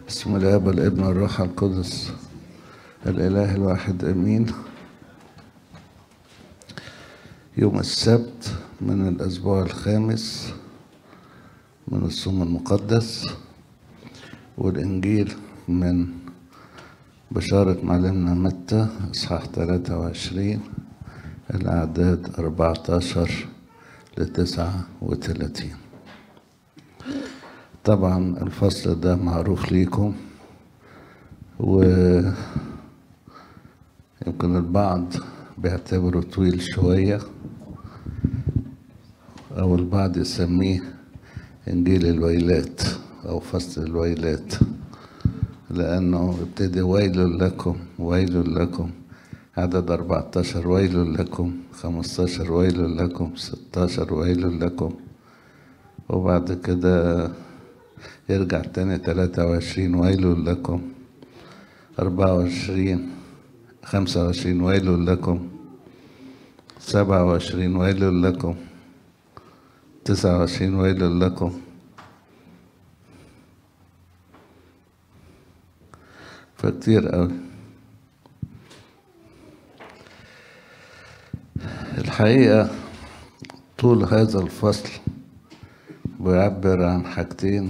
بسم الله والابن والروح القدس الإله الواحد أمين. يوم السبت من الأسبوع الخامس من الصوم المقدس، والإنجيل من بشارة معلمنا متى إصحاح 23 الأعداد 14 ل39. طبعا الفصل ده معروف ليكم، ويمكن البعض بيعتبره طويل شوية، أو البعض يسميه إنجيل الويلات أو فصل الويلات، لأنه ابتدي ويل لكم ويل لكم، عدد 14 ويل لكم، 15 ويل لكم، 16 ويل لكم، وبعد كده يرجع تاني 23 ويل لكم، 24 25 ويل لكم، 27 ويل لكم، 29 ويل لكم. فكتير قوي الحقيقة. طول هذا الفصل بيعبر عن حاجتين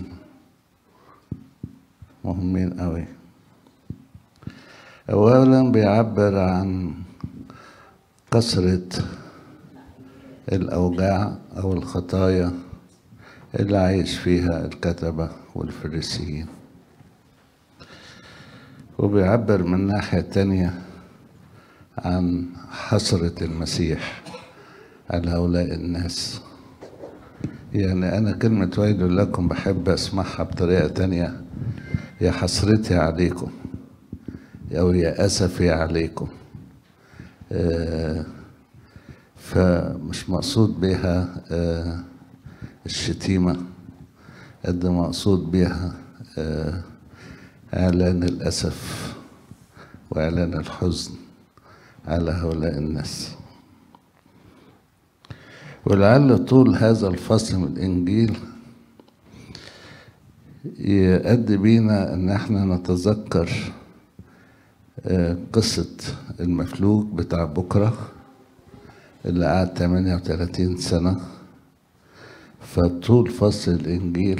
مهمين قوي. أولا بيعبر عن كثرة الأوجاع أو الخطايا اللي عايش فيها الكتبة والفريسيين، وبيعبر من ناحية تانية عن حسرة المسيح على هؤلاء الناس. يعني أنا كلمة ويل لكم بحب أسمعها بطريقة تانية، يا حسرتي عليكم أو يا أسفي عليكم. فمش مقصود بها الشتيمة قد مقصود بها إعلان الأسف وإعلان الحزن على هؤلاء الناس. ولعل طول هذا الفصل من الإنجيل يؤدي بينا أن احنا نتذكر قصة المفلوج بتاع بكرة اللي قعد 38 سنة. فطول فصل الإنجيل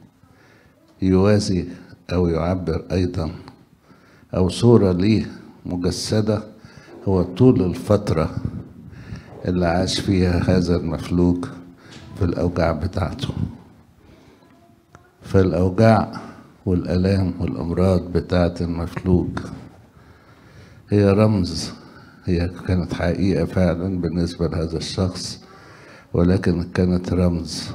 يوازي أو يعبر أيضا أو صورة ليه مجسدة، هو طول الفترة اللي عاش فيها هذا المفلوج في الأوجاع بتاعته. فالأوجاع والآلام والأمراض بتاعت المفلوج هي رمز، هي كانت حقيقة فعلا بالنسبة لهذا الشخص، ولكن كانت رمز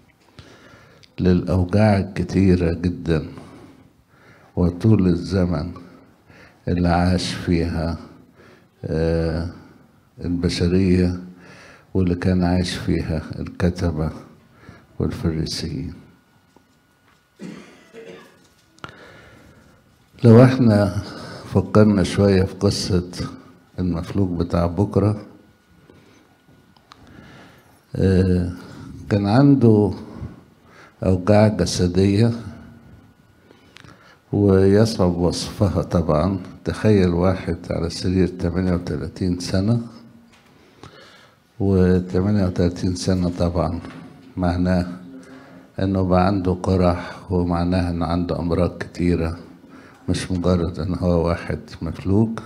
للأوجاع الكتيرة جدا وطول الزمن اللي عاش فيها البشرية، واللي كان عايش فيها الكتبة والفريسيين. لو احنا فكرنا شوية في قصة المفلوج بتاع بكرة، كان عنده أوجاع جسدية ويصعب وصفها طبعا. تخيل واحد على سرير 38 سنة، و38 سنة طبعا معناه انه بقى عنده قرح، ومعناه انه عنده امراض كتيرة، مش مجرد ان هو واحد مفلوج.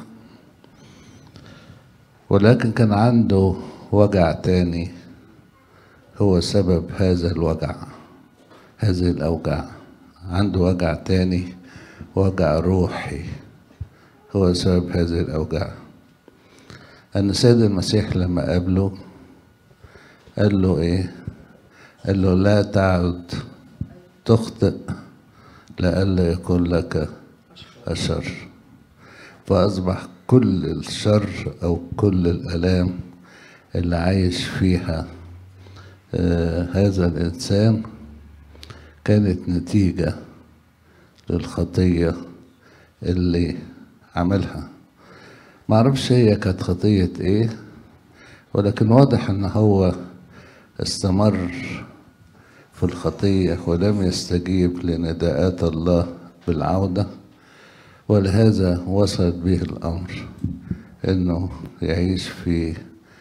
ولكن كان عنده وجع تاني هو سبب هذا الوجع، هذه الأوجاع. عنده وجع تاني، وجع روحي هو سبب هذه الأوجاع. أن السيد المسيح لما قابله قال له إيه؟ قال له لا تعد تخطئ لئلا يكون لك الشر. فأصبح كل الشر أو كل الآلام اللي عايش فيها هذا الإنسان كانت نتيجة للخطية اللي عملها. معرفش هي كانت خطية ايه، ولكن واضح ان هو استمر في الخطية ولم يستجيب لنداءات الله بالعودة، ولهذا وصلت به الأمر إنه يعيش في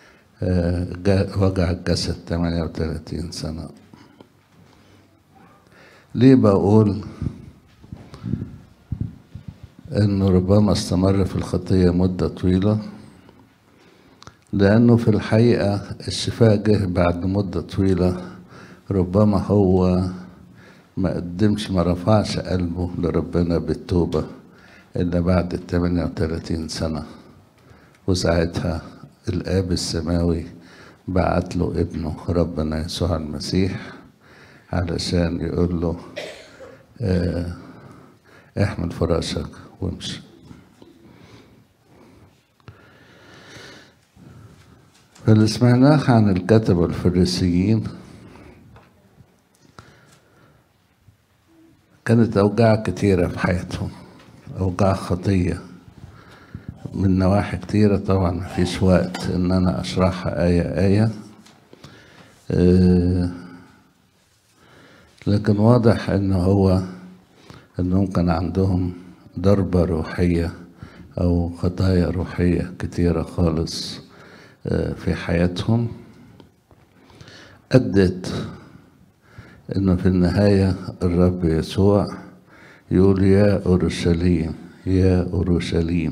وجع الجسد 38 سنة. ليه بقول إنه ربما استمر في الخطية مدة طويلة؟ لأنه في الحقيقة الشفاء جه بعد مدة طويلة. ربما هو ما رفعش قلبه لربنا بالتوبة إلا بعد 38 سنة، وساعتها الآب السماوي بعت له ابنه ربنا يسوع المسيح علشان يقول له احمل فراشك وامشي. فاللي سمعناه عن الكتبة الفريسيين كانت أوجاع كتيرة في حياتهم، أوجاع خطية من نواحي كتيرة. طبعا مفيش وقت إن أنا أشرحها آية آية، لكن واضح إنهم كان عندهم ضربة روحية أو خطايا روحية كتيرة خالص في حياتهم، أدت إنه في النهاية الرب يسوع يقول يا أورشليم يا أورشليم.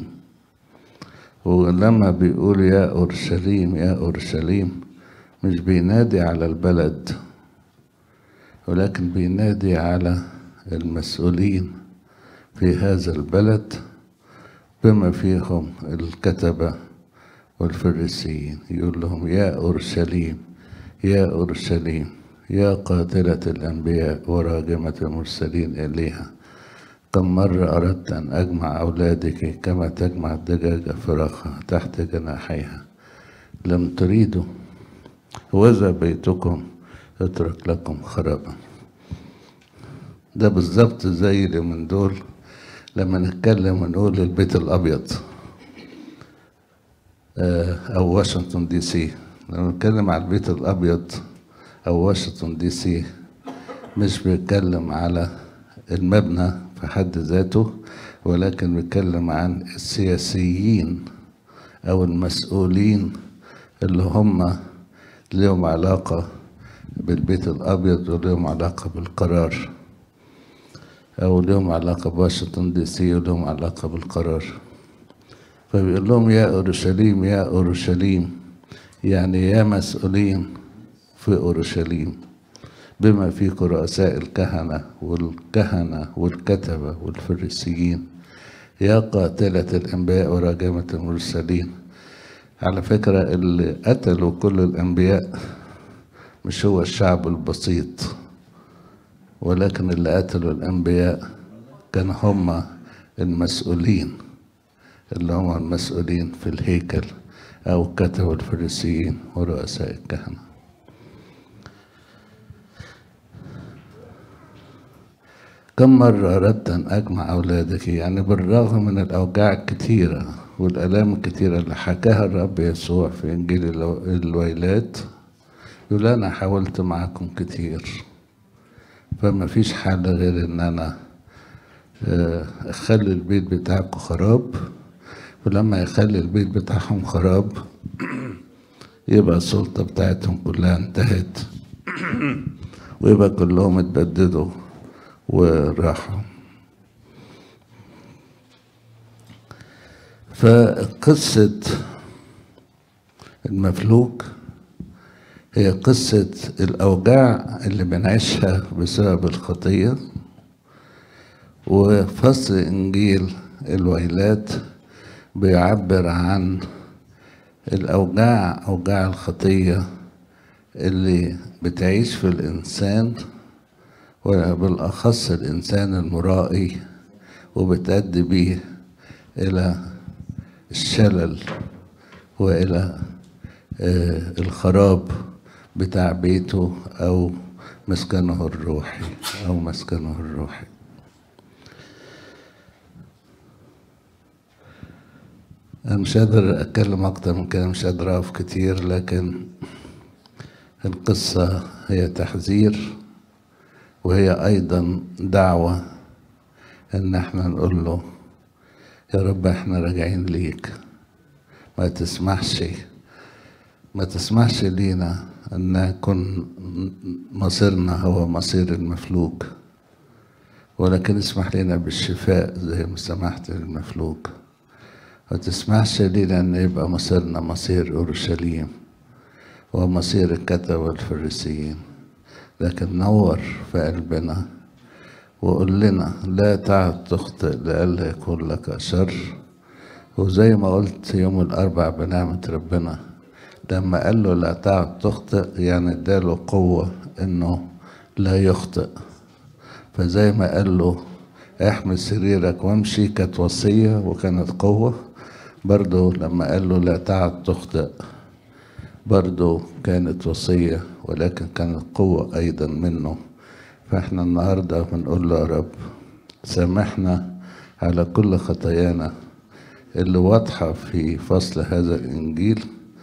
ولما بيقول يا أورشليم يا أورشليم مش بينادي على البلد، ولكن بينادي على المسؤولين في هذا البلد بما فيهم الكتبة والفريسيين. يقول لهم يا أورشليم يا أورشليم يا قاتلة الأنبياء وراجمة المرسلين إليها، كم مرة أردت أن أجمع أولادك كما تجمع الدجاجة فراخها تحت جناحيها لم تريدوا، وإذا بيتكم اترك لكم خرابا. ده بالظبط زي اللي من دول لما نتكلم ونقول البيت الأبيض أو واشنطن دي سي. لما نتكلم على البيت الأبيض أو واشنطن دي سي مش بيتكلم على المبنى في حد ذاته، ولكن بيتكلم عن السياسيين أو المسؤولين اللي هم لهم علاقة بالبيت الأبيض ولهم علاقة بالقرار، أو لهم علاقة بواشنطن دي سي ولهم علاقة بالقرار. فبيقول لهم يا أورشليم يا أورشليم، يعني يا مسؤولين في أورشليم بما فيكم رؤساء الكهنة والكتبة والفريسيين، يا قاتلة الأنبياء وراجمة المرسلين. على فكرة اللي قتلوا كل الأنبياء مش هو الشعب البسيط، ولكن اللي قتلوا الأنبياء كان هم المسؤولين، اللي هم المسؤولين في الهيكل أو الكتبة والفريسيين ورؤساء الكهنة. كم مرة أردت أن أجمع أولادك، يعني بالرغم من الأوجاع الكتيرة والآلام الكتيرة اللي حكاها الرب يسوع في إنجيل الويلات، يقول أنا حاولت معكم كتير، فما فيش حل غير إن أنا أخلي البيت بتاعكم خراب، ولما يخلي البيت بتاعهم خراب يبقى السلطة بتاعتهم كلها انتهت ويبقى كلهم اتبددوا وراحوا. فقصة المفلوج هي قصة الأوجاع اللي بنعيشها بسبب الخطية. وفصل إنجيل الويلات بيعبر عن أوجاع الخطية اللي بتعيش في الإنسان، وبالأخص الإنسان المرائي، وبتؤدي بيه إلى الشلل وإلى الخراب بتاع بيته أو مسكنه الروحي أنا مش قادر أتكلم أكتر من كده، مش قادر أقف كتير، لكن القصة هي تحذير وهي أيضا دعوة ان احنا نقول له يا رب احنا راجعين ليك. ما تسمحش لينا ان يكون مصيرنا هو مصير المفلوج، ولكن اسمح لنا بالشفاء زي ما سمحت للمفلوج. ما تسمحش لينا ان يبقى مصيرنا مصير اورشليم ومصير الكتبة والفريسيين، لكن نور في قلبنا وقول لنا لا تعد تخطئ لئلا يكون لك شر. وزي ما قلت يوم الأربع بنعمة ربنا، لما قال له لا تعد تخطئ يعني اداله قوة انه لا يخطئ. فزي ما قال له احمل سريرك وامشي كانت وصية وكانت قوة، برضو لما قال له لا تعد تخطئ برضو كانت وصية، ولكن كانت قوة أيضا منه. فاحنا النهاردة بنقول له يا رب سامحنا على كل خطايانا اللي واضحة في فصل هذا الإنجيل،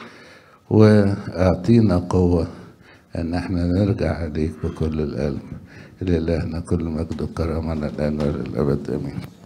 واعطينا قوة ان احنا نرجع عليك بكل القلب. لإلهنا كل مجد وكرامة الآن وللأبد آمين.